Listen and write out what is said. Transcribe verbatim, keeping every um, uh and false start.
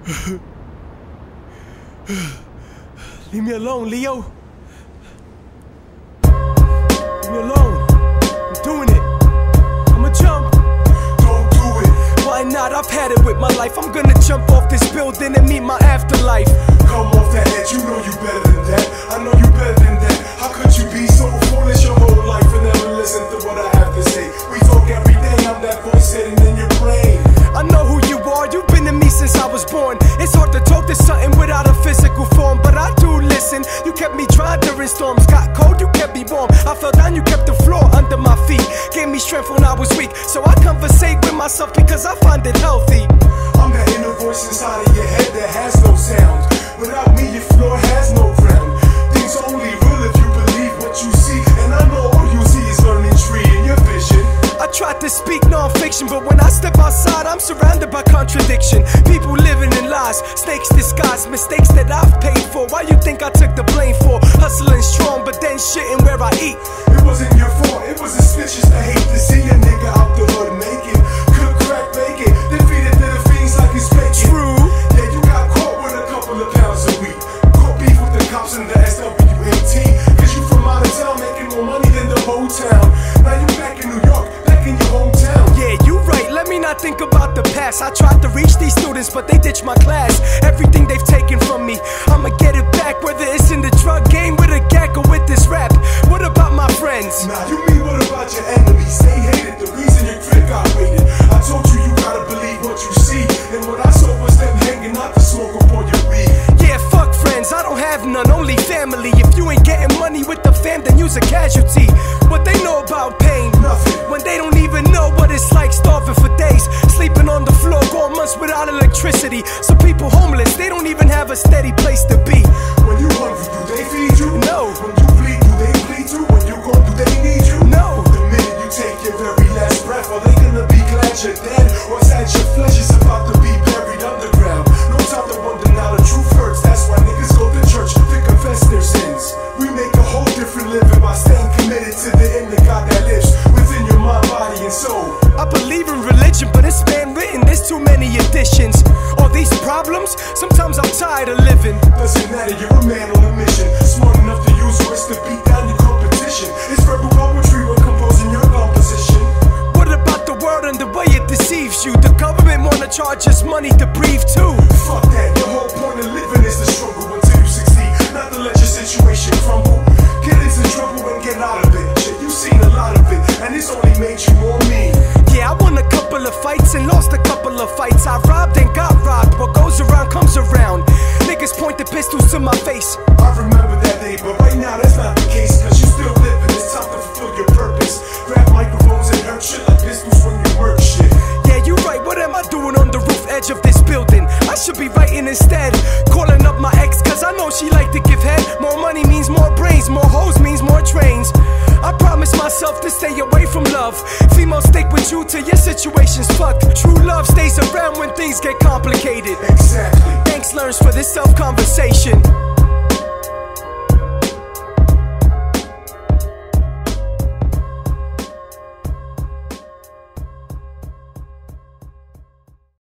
Leave me alone, Leo. Leave me alone. I'm doing it. I'ma jump. Don't do it. Why not? I've had it with my life. I'm gonna jump off this building and meet my afterlife. Come off that edge, you know you better than that. I know you better than that. How could you be so foolish your whole life and never listen to what I have to say? We talk every day, I'm that voice sitting in your brain. I know who you are, you've been to me since I was born. It's hard to talk to something without a physical form, but I do listen. You kept me dry during storms, got cold, you kept me warm. I fell down, you kept the floor under my feet. Gave me strength when I was weak, so I conversate with myself because I find it healthy. I'm that inner voice inside of your head that has no sound. Without me, your floor has no ground. Things are only real if you believe what you see, and I know all you see is learning tree in your vision. I tried to speak non-fiction, but when I step outside, I'm surrounded by contradiction. People living in lies, snakes disguised, mistakes that I've paid for. Why you think I took the blame for hustling strong, but then shitting where I eat? It wasn't your fault, it was the snitches that hate to see a nigga out the hood naked. Cook, crack, bacon, then feed it to the fiends like it's bacon. True. Yeah, you got caught with a couple of pounds a week. Caught beef with the cops in the S W eighteen. Cause you from out of town making more money than the whole town. Now you back in New York, back in your hometown. Yeah, you right, let me not think about the past. I tried to reach these students, but they ditched my class. Everything they've taken from me, I'ma get it back. Whether it's in the drug game, with a gag, or with this rap. What about my friends? Nah, you mean what about your enemies? They hated the reason your crib got raided. I told you you gotta believe what you see, and what I saw was them hanging out to smoke up on your weed. Yeah, fuck friends, I don't have none, only family. If you ain't getting money with the fam, then you's a casualty. What they know about pain? Nothing. When they don't even know what it's like starving for days, sleeping on the floor, going months without electricity. So people homeless, they don't even have a steady place to be. When you hungry, do they feed you? No. When you bleed, do they bleed too? When you go, do they need you? No. The minute you take your very last breath, are they gonna be glad you're dead? Or sad your flesh is about to be buried underground? No time to wonder now, the truth hurts. That's why niggas go to church to confess their sins. We make a whole different living by staying committed to the end of God that lives within your mind, body, and soul. I believe in religion, but it's man-written, there's too many additions. All these problems, sometimes I'm tired of living. Doesn't matter, you're a man on a mission. Smart enough to use words to beat down your competition. It's verbal poetry when composing your composition. What about the world and the way it deceives you? The government wanna charge us money to breathe too. Fuck that, your whole point of living is to struggle until you succeed, not to let your situation crumble. Get into trouble and get out of it. Shit, you've seen a lot of it, and it's only made you more mean. Yeah, I won a couple of fights and lost a couple of fights. I robbed and got robbed, what goes around comes around. Niggas pointed pistols to my face. I remember that day, but right now that's not the case. Cause you still living, it's time to fulfill your purpose. Grab microphones and hurt shit like pistols when you murk shit. Yeah, you right, what am I doing on the roof edge of this building? I should be writing instead, calling up my ex, cause I know she like to give head. More money means more brains, more hoes means more trains. I promise myself to stay away from love. Females stick with you till your situation's fucked. True love stays around when things get complicated. Exactly. Thanks learns for this self-conversation.